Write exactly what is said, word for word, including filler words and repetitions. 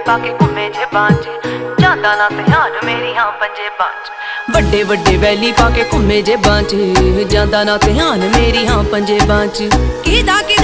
पाके घूमे जे बांच जांदा ना ध्यान मेरी हाँ पंजे बांच वड्डे वड्डे वैली पाके घूमे जे बांच जांदा ना ध्यान मेरी हाँ पंजे बांच किदा